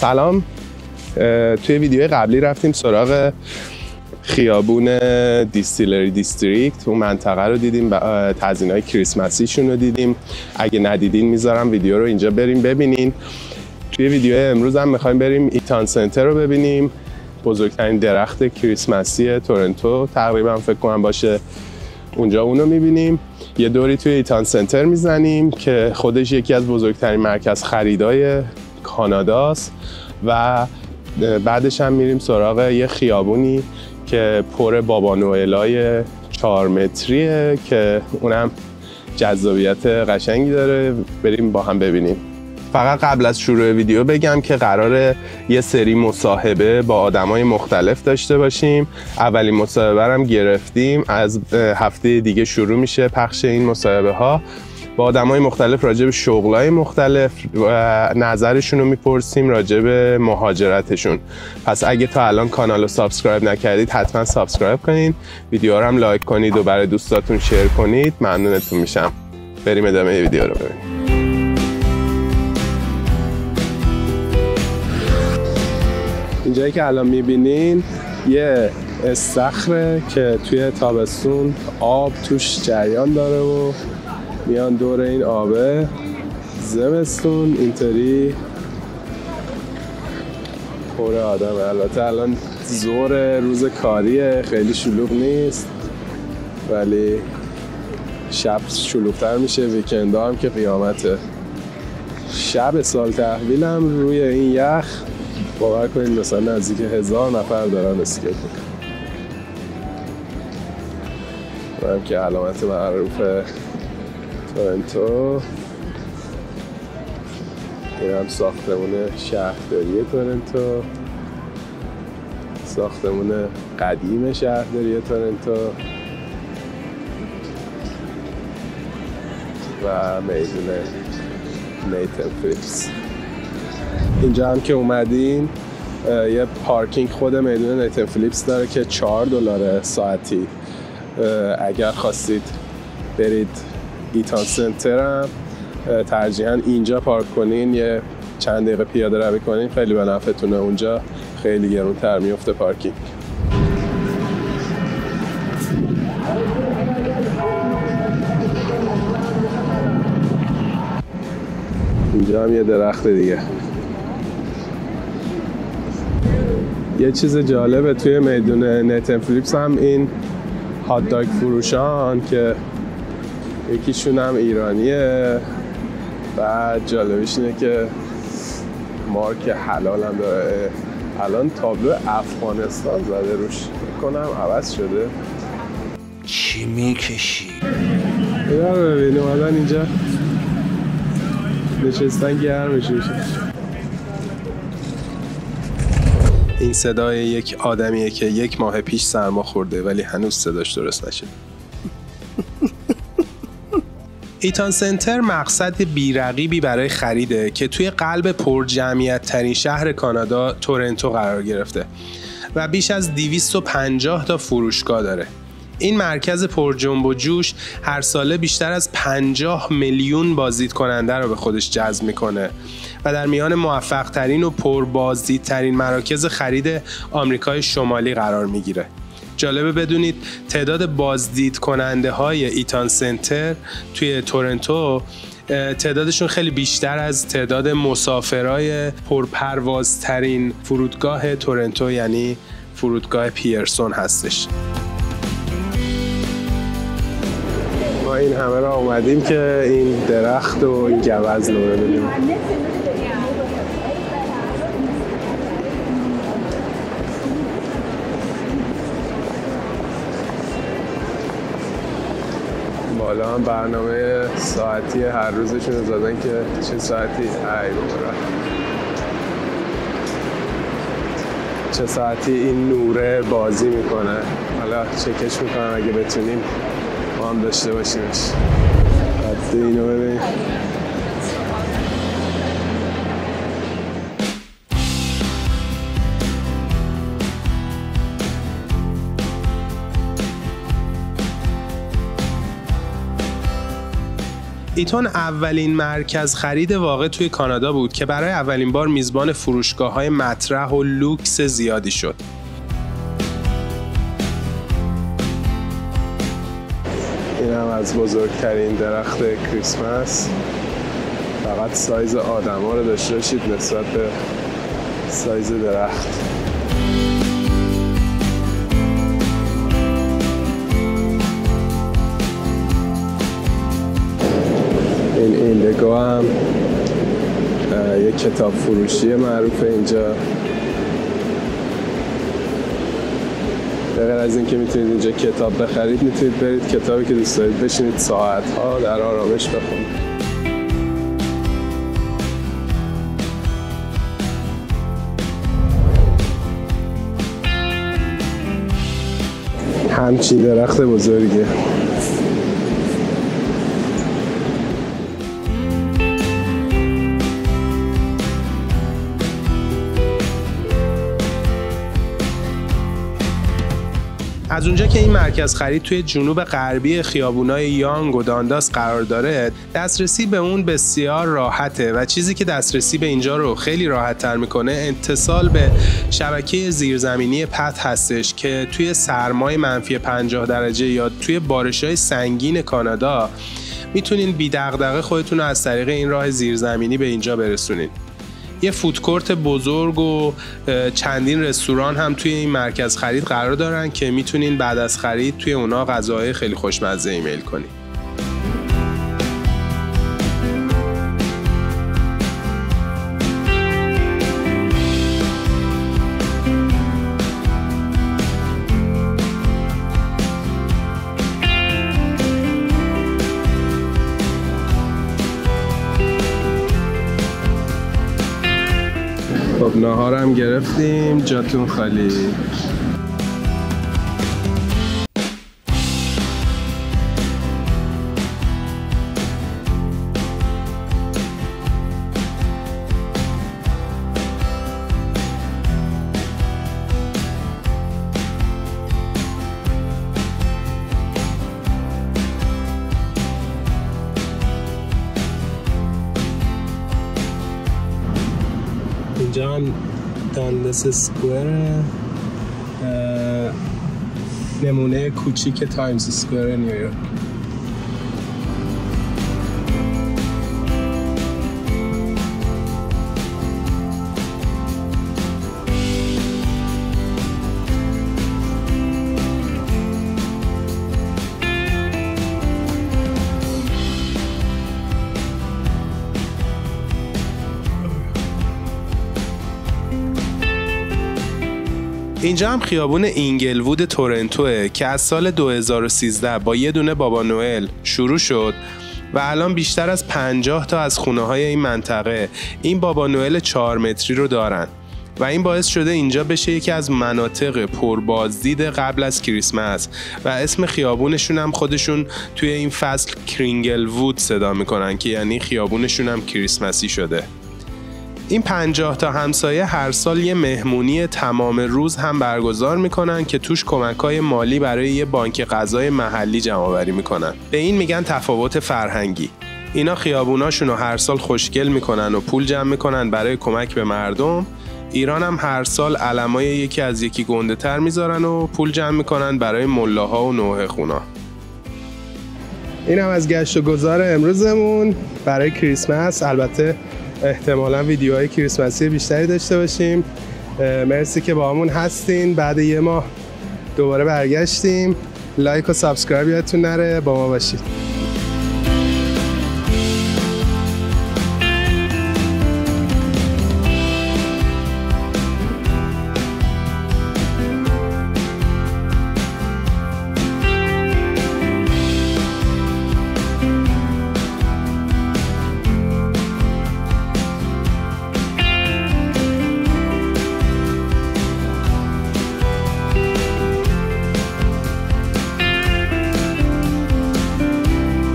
سلام. توی ویدیو قبلی رفتیم سراغ خیابون دیستیلری دیستریکت، اون منطقه رو دیدیم، تزیین‌های کریسمسیشون رو دیدیم. اگه ندیدین میذارم ویدیو رو اینجا بریم ببینین. توی ویدیو امروز هم میخوایم بریم ایتان سنتر رو ببینیم، بزرگترین درخت کریسمسی تورنتو تقریبا فکر کنم باشه. اونجا اونو میبینیم. یه دوری توی ایتان سنتر میزنیم که خودش یکی از بزرگترین مرکز خریدای کاناداست و بعدش هم میریم سراغ یه خیابونی که پر بابا نوئلای 4 متریه که اونم جذابیت قشنگی داره. بریم با هم ببینیم. فقط قبل از شروع ویدیو بگم که قراره یه سری مصاحبه با آدمای مختلف داشته باشیم. اولین مصاحبه هم گرفتیم، از هفته دیگه شروع میشه پخش این مصاحبه ها با آدمای مختلف راجع به شغلای مختلف و نظرشون رو میپرسیم راجع به مهاجرتشون. پس اگه تا الان کانال رو سابسکرایب نکردید حتما سابسکرایب کنید، ویدیو رو هم لایک کنید و برای دوستاتون شیر کنید، ممنونتون میشم. بریم ادامه ویدیو رو ببینیم. اینجایی که الان میبینین یه استخره که توی تابستون آب توش جریان داره و میان دور این آبه. زمستون اینطوری پر آدمه. البته الان ظهر روز کاریه، خیلی شلوغ نیست، ولی شب شلوغ‌تر میشه. ویکندها هم که قیامته. شب سال تحویل هم روی این یخ باور کنید مثلا نزدیک 1000 نفر دارن اسکیت میکنن. هم که علامت معروف تورنتو. این هم ساختمون شهرداری تورنتو، ساختمون قدیم شهرداری تورنتو و میدون نیتن فلیپس. اینجا هم که اومدین یه پارکینگ خود میدون نیتن فلیپس داره که $4 ساعتی. اگر خواستید برید ایتان سنتر هم ترجیحاً اینجا پارک کنین، یه چند دقیقه پیاده روی کنین، خیلی به نفعتونه. اونجا خیلی گرونتر میفته پارکینگ. اینجا هم یه درخت دیگه. یه چیز جالبه توی میدون نیتن فلیپس هم این هات داگ فروشان که یکیشون هم ایرانیه. بعد جالبش اینه که مارک حلال هم داره. الان تابلو افغانستان زده روش، کنم عوض شده. چی میکشی؟ اینا رو ببینیم. الان اینجا نشستن گرمش میشه. این صدای یک آدمیه که 1 ماه پیش سرما خورده ولی هنوز صداش درست نشده. ایتان سنتر مقصد بی‌رقیبی برای خریده که توی قلب پرجمعیت ترین شهر کانادا تورنتو قرار گرفته و بیش از 250 تا فروشگاه داره. این مرکز پر جنب و جوش هر ساله بیشتر از 50 میلیون بازدید کننده رو به خودش جذب میکنه و در میان موفق ترین و پر بازدید ترین مراکز خرید آمریکای شمالی قرار میگیره. جالبه بدونید تعداد بازدید کننده های ایتان سنتر توی تورنتو تعدادشون خیلی بیشتر از تعداد مسافرای پرپروازترین فرودگاه تورنتو یعنی فرودگاه پیرسون هستش. ما این همه را اومدیم که این درخت و این گوزن رو ببینیم. بالا هم برنامه ساعتی هر روزشون رو زدن که چه ساعتی چه ساعتی این نوره بازی میکنه. حالا چکش میکنم اگه بتونیم ما هم داشته باشیمش. حتی اینو ببین. ایتون اولین مرکز خرید واقع توی کانادا بود که برای اولین بار میزبان فروشگاه‌های مطرح و لوکس زیادی شد. این هم از بزرگترین درخت کریسمس. فقط سایز آدم‌ها رو داشته باشید نسبت به سایز درخت. این ایندگو هم یک کتاب فروشی معروف اینجا. به غیر از اینکه میتونید اینجا کتاب بخرید، میتونید برید کتابی که دوست دارید بشینید ساعت‌ها در آرامش بخونید. همچین درخت بزرگه. از اونجا که این مرکز خرید توی جنوب غربی خیابونای یانگ و دانداس قرار داره، دسترسی به اون بسیار راحته و چیزی که دسترسی به اینجا رو خیلی راحت تر میکنه اتصال به شبکه زیرزمینی پت هستش که توی سرمای منفی 50 درجه یا توی بارش‌های سنگین کانادا میتونین بی دغدغه خودتون رو از طریق این راه زیرزمینی به اینجا برسونین. یه فودکورت بزرگ و چندین رستوران هم توی این مرکز خرید قرار دارن که میتونین بعد از خرید توی اونا غذاهای خیلی خوشمزه ایمیل کنین. خب ناهارم گرفتیم، جاتون خالی. اینجا هم دانداس اسکوئر، نمونه کوچیک تایمز اسکوئر نیویورک. اینجا هم خیابون اینگلوود تورنتوه که از سال 2013 با یه دونه بابا نوئل شروع شد و الان بیشتر از 50 تا از خونه‌های این منطقه این بابا نوئل 4 متری رو دارن و این باعث شده اینجا بشه یکی از مناطق پربازدید قبل از کریسمس و اسم خیابونشون هم خودشون توی این فصل کرینگلوود صدا میکنن که یعنی خیابونشون هم کریسمسی شده. این 50 تا همسایه هر سال یه مهمونی تمام روز هم برگزار میکنن که توش کمک‌های مالی برای یه بانک غذای محلی جمع‌آوری میکنن. به این میگن تفاوت فرهنگی. اینا خیابوناشون رو هر سال خوشگل میکنن و پول جمع میکنن برای کمک به مردم. ایران هم هر سال علمای یکی از یکی گنده تر میذارن و پول جمع میکنن برای ملاها و نوحه خونا. این هم از گشت و گذار امروزمون برای کریسمس. البته احتمالاً ویدیوهای کریسمسی بیشتری داشته باشیم. مرسی که با همون هستین. بعد یه ماه دوباره برگشتیم. لایک و سابسکرایب یادتون نره. با ما باشید.